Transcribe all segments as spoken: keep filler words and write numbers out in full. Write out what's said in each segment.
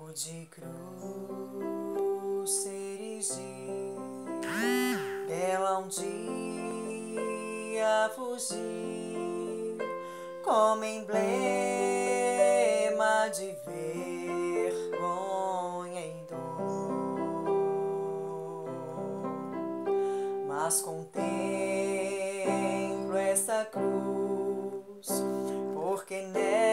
de cruz ser erigir, dela um dia fugir, como emblema de vergonha e dor. Mas contemplo essa cruz, porque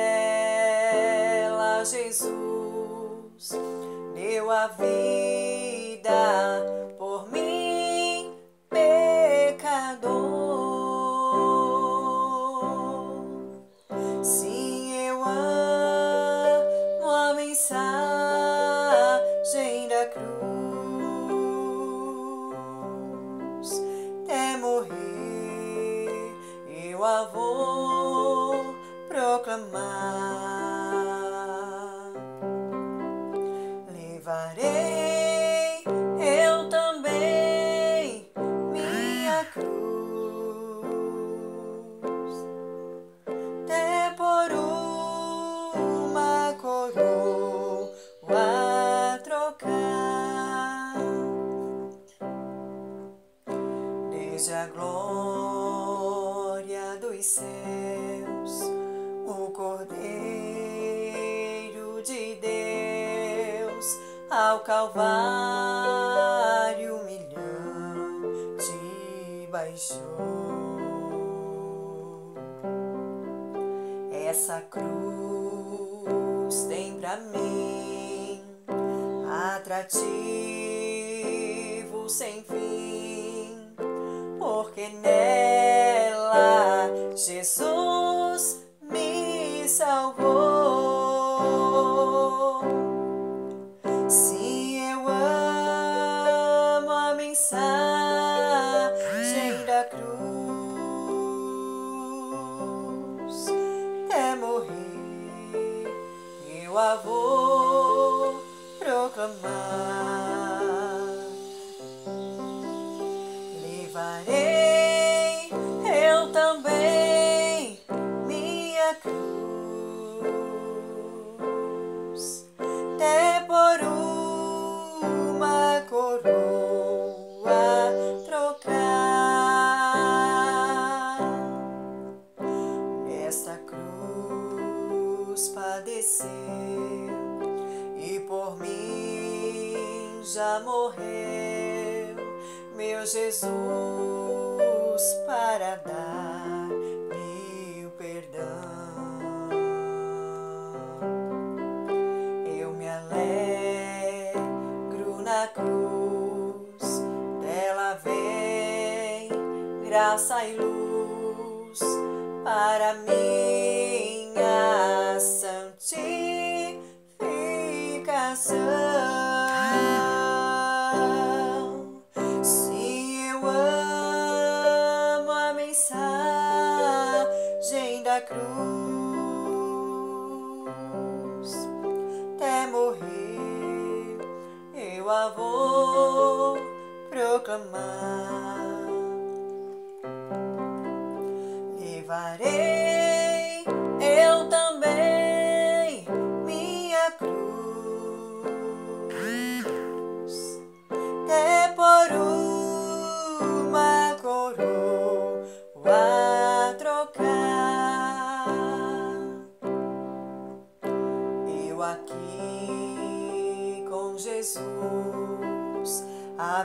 nela Jesus deu a vida por mim, pecador. Sim, eu amo a mensagem da cruz, até morrer eu a vou proclamar. Levarei eu também minha cruz, até por uma coroa trocar. Desde a glória dos céus, o Cordeiro de Deus ao Calvário humilhante baixou. Essa cruz tem pra mim atrativo sem fim, porque nela Jesus me salvou. Sim, eu amo a mensagem da cruz, até morrer eu a vou proclamar. Levarei eu também minha cruz, até por uma coroa trocar. Esta cruz padeceu e por mim já morreu, meu Jesus, para dar-me o perdão. Eu me alegro na cruz, dela vem graça e luz para minha santificação. Sim, eu amo a mensagem da cruz, até morrer eu a vou proclamar. Levarei eu também minha cruz, até por uma coroa trocar. Eu aqui com Jesus, a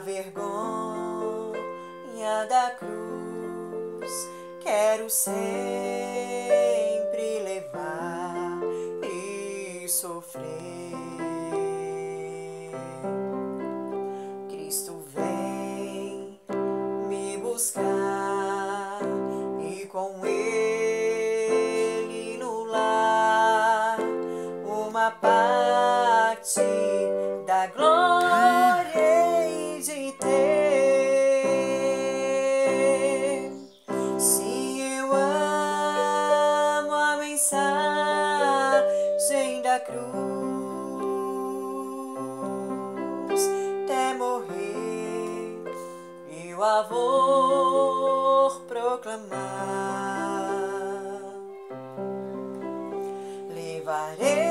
vergonha da cruz quero sempre levar e sofrer. Cristo vem me buscar e com Ele no lar uma parte da glória hei de ter. Sim, eu amo a mensagem da cruz, até morrer eu a vou proclamar. Levarei